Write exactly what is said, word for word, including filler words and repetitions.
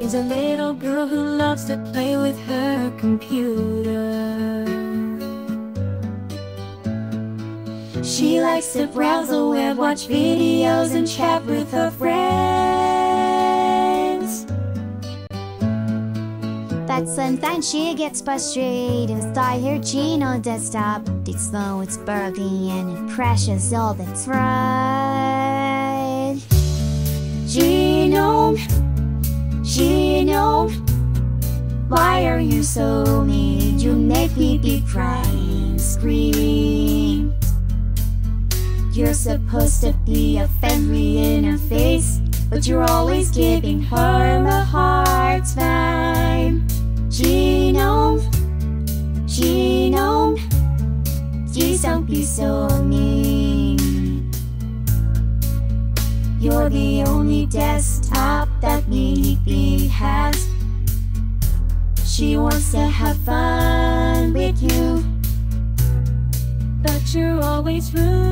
She's a little girl who loves to play with her computer. She likes to browse the web, watch videos, and chat with her friends. But sometimes she gets frustrated inside her Gee-Nome desktop. It's slow, it's buggy, and it crashes all the time. Gee-Nome, Gee-Nome, why are you so mean? You make me be crying, scream. You're supposed to be a friendly interface, but you're always giving her a hard time. Gee-Nome, Gee-Nome, please don't be so mean. You're the only desktop that Mimi has. She wants to have fun with you, but you're always rude.